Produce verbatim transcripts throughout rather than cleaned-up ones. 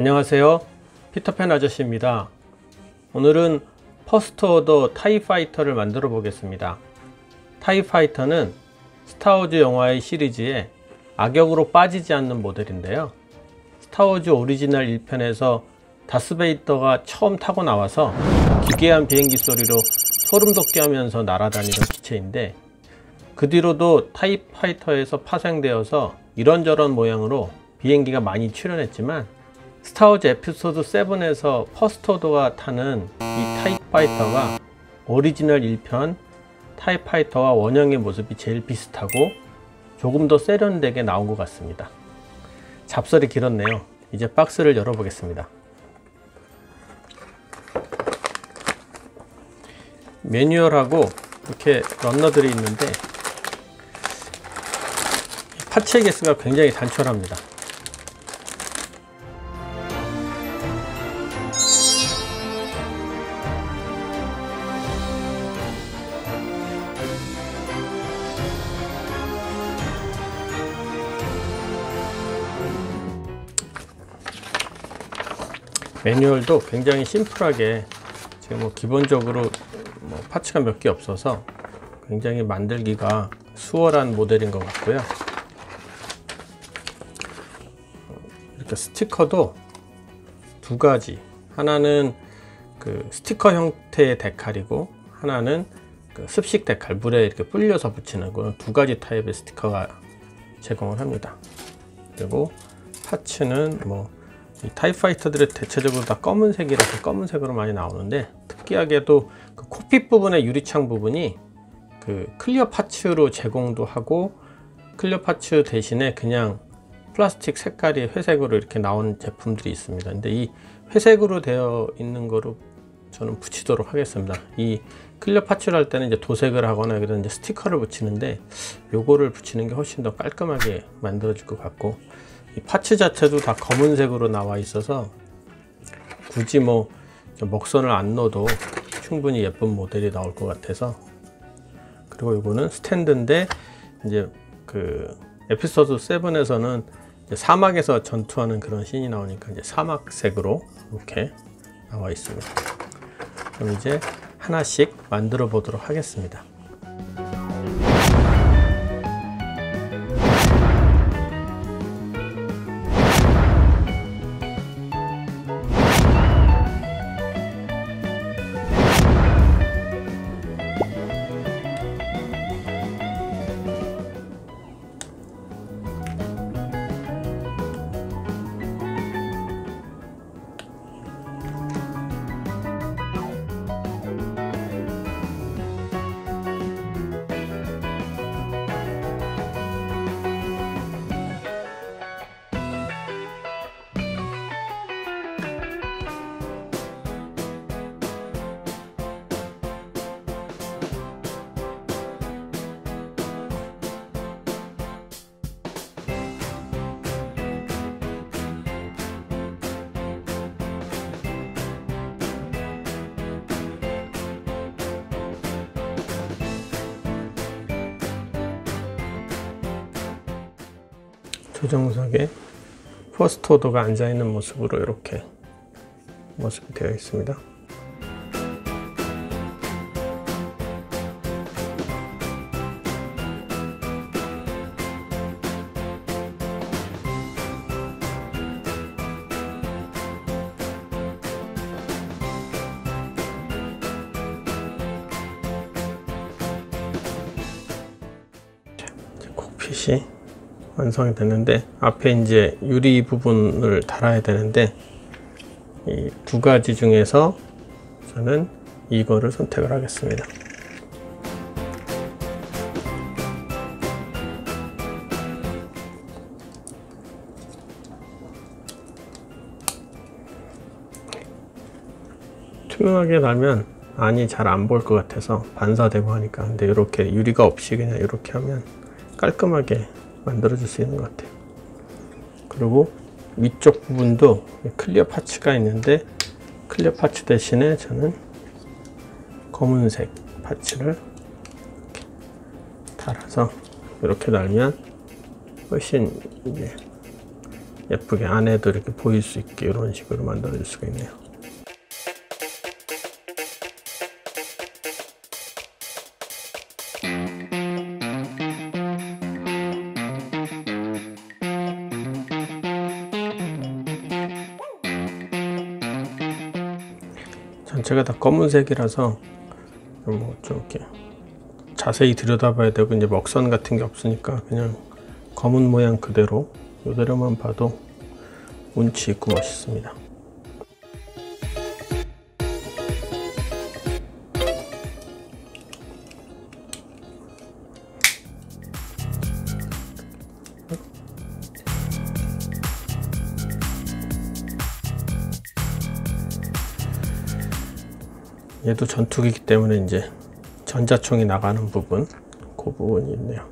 안녕하세요, 피터팬 아저씨입니다. 오늘은 퍼스트 오더 타이파이터를 만들어 보겠습니다. 타이파이터는 스타워즈 영화의 시리즈에 악역으로 빠지지 않는 모델인데요, 스타워즈 오리지널 일 편에서 다스베이더가 처음 타고 나와서 기괴한 비행기 소리로 소름 돋게 하면서 날아다니던 기체인데, 그 뒤로도 타이파이터에서 파생되어서 이런저런 모양으로 비행기가 많이 출연했지만, 스타워즈 에피소드 칠에서 퍼스트 오더가 타는 이 타이파이터가 오리지널 일 편 타이파이터와 원형의 모습이 제일 비슷하고 조금 더 세련되게 나온 것 같습니다. 잡설이 길었네요. 이제 박스를 열어보겠습니다. 매뉴얼하고 이렇게 런너들이 있는데, 파츠의 개수가 굉장히 단촐합니다. 매뉴얼도 굉장히 심플하게, 지금 뭐 기본적으로 뭐 파츠가 몇 개 없어서 굉장히 만들기가 수월한 모델인 것 같고요. 이렇게 스티커도 두 가지, 하나는 그 스티커 형태의 데칼이고 하나는 그 습식 데칼, 물에 이렇게 불려서 붙이는 그런 두 가지 타입의 스티커가 제공을 합니다. 그리고 파츠는 뭐 이 타이파이터들이 대체적으로 다 검은색이라서 검은색으로 많이 나오는데, 특이하게도 그 코핏 부분의 유리창 부분이 그 클리어 파츠로 제공도 하고, 클리어 파츠 대신에 그냥 플라스틱 색깔이 회색으로 이렇게 나온 제품들이 있습니다. 근데 이 회색으로 되어 있는 거로 저는 붙이도록 하겠습니다. 이 클리어 파츠를 할 때는 이제 도색을 하거나 여기다 이제 스티커를 붙이는데, 요거를 붙이는 게 훨씬 더 깔끔하게 만들어질 것 같고, 이 파츠 자체도 다 검은색으로 나와 있어서 굳이 뭐 먹선을 안 넣어도 충분히 예쁜 모델이 나올 것 같아서. 그리고 이거는 스탠드인데, 이제 그 에피소드 칠에서는 이제 사막에서 전투하는 그런 씬이 나오니까 이제 사막색으로 이렇게 나와 있습니다. 그럼 이제 하나씩 만들어 보도록 하겠습니다. 조정석에 퍼스트 오더가 앉아있는 모습으로 이렇게 모습이 되어 있습니다. 콕핏이 완성이 됐는데, 앞에 이제 유리 부분을 달아야 되는데, 이 두 가지 중에서 저는 이거를 선택을 하겠습니다. 투명하게 달면 안이 잘 안 보일 것 같아서 반사되고 하니까, 근데 이렇게 유리가 없이 그냥 이렇게 하면 깔끔하게 만들어 줄 수 있는 것 같아요. 그리고 위쪽 부분도 클리어 파츠가 있는데, 클리어 파츠 대신에 저는 검은색 파츠를 이렇게 달아서 이렇게 달면 훨씬 이제 예쁘게 안에도 이렇게 보일 수 있게 이런 식으로 만들어 줄 수가 있네요. 전체가 다 검은색이라서 뭐 좀 이렇게 자세히 들여다봐야 되고, 이제 먹선 같은 게 없으니까 그냥 검은 모양 그대로 이대로만 봐도 운치 있고 멋있습니다. 얘도 전투기이기 때문에 이제 전자총이 나가는 부분, 그 부분이 있네요.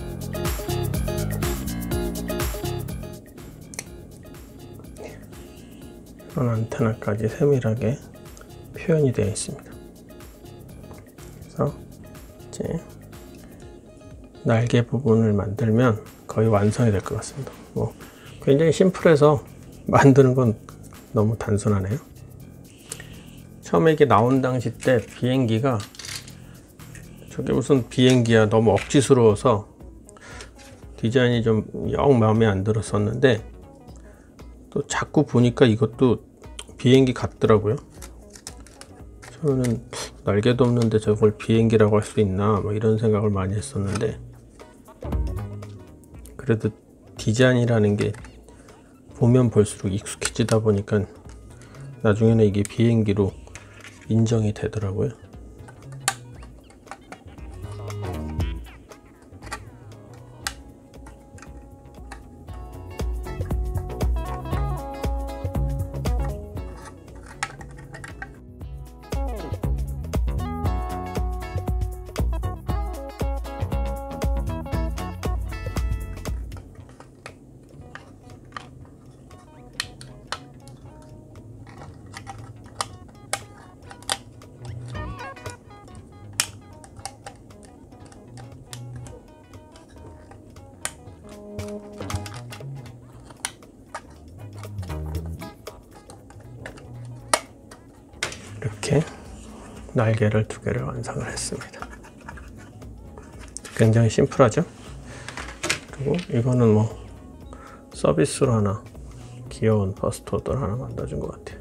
이런 안테나까지 세밀하게 표현이 되어 있습니다. 그래서 이제 날개 부분을 만들면 거의 완성이 될 것 같습니다. 뭐 굉장히 심플해서 만드는 건 너무 단순하네요. 처음에 이게 나온 당시 때 비행기가, 저게 무슨 비행기야, 너무 억지스러워서 디자인이 좀 영 마음에 안 들었었는데, 또 자꾸 보니까 이것도 비행기 같더라고요. 저는 날개도 없는데 저걸 비행기라고 할 수 있나 뭐 이런 생각을 많이 했었는데, 그래도 디자인이라는 게 보면 볼수록 익숙해지다 보니까 나중에는 이게 비행기로 인정이 되더라고요. 이렇게 날개를 두 개를 완성을 했습니다. 굉장히 심플하죠? 그리고 이거는 뭐 서비스로 하나 귀여운 버스트 오더를 하나 만들어준 것 같아요.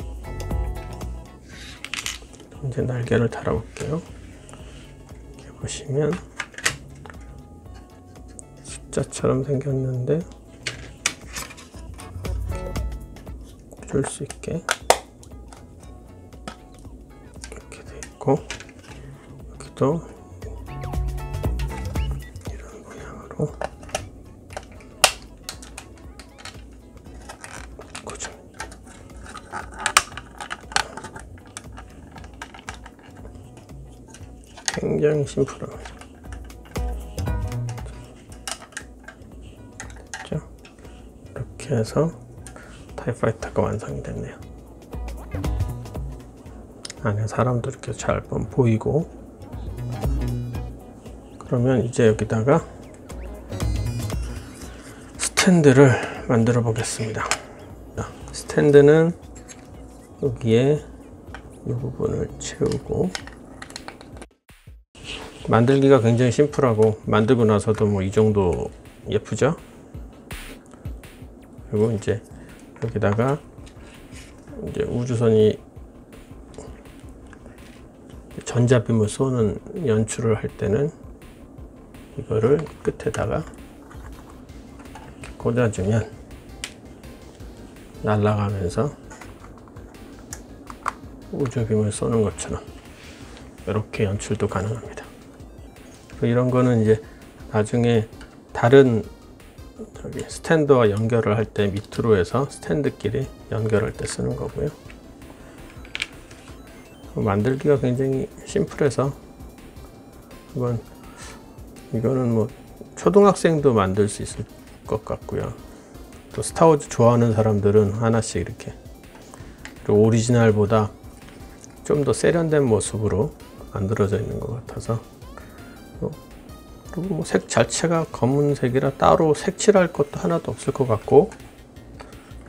이제 날개를 달아볼게요. 이렇게 보시면 숫자처럼 생겼는데 줄 수 있게 이렇게 돼 있고, 여기도 이런 모양으로 고정. 굉장히 심플합니다. 됐죠? 이렇게 해서 타이파이터가 완성이 됐네요. 안에 사람도 이렇게 잘 보이고. 그러면 이제 여기다가 스탠드를 만들어 보겠습니다. 스탠드는 여기에 이 부분을 채우고, 만들기가 굉장히 심플하고 만들고 나서도 뭐 이 정도 예쁘죠? 그리고 이제 여기다가 이제 우주선이 전자빔을 쏘는 연출을 할 때는 이거를 끝에다가 이렇게 꽂아주면 날아가면서 우주빔을 쏘는 것처럼 이렇게 연출도 가능합니다. 이런 거는 이제 나중에 다른 저기 스탠드와 연결을 할 때 밑으로 해서 스탠드끼리 연결할 때 쓰는 거고요. 만들기가 굉장히 심플해서 한번, 이거는 뭐 초등학생도 만들 수 있을 것 같고요. 또 스타워즈 좋아하는 사람들은 하나씩 이렇게, 그리고 오리지널보다 좀 더 세련된 모습으로 만들어져 있는 것 같아서, 그리고 뭐 색 자체가 검은색이라 따로 색칠할 것도 하나도 없을 것 같고,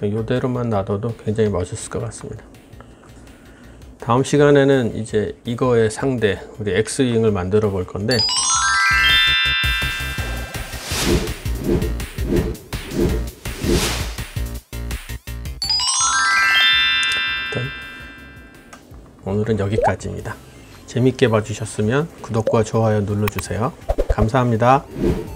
이대로만 놔둬도 굉장히 멋있을 것 같습니다. 다음 시간에는 이제 이거의 상대 우리 X윙을 만들어 볼 건데, 일단 오늘은 여기까지입니다. 재밌게 봐주셨으면 구독과 좋아요 눌러주세요. 감사합니다.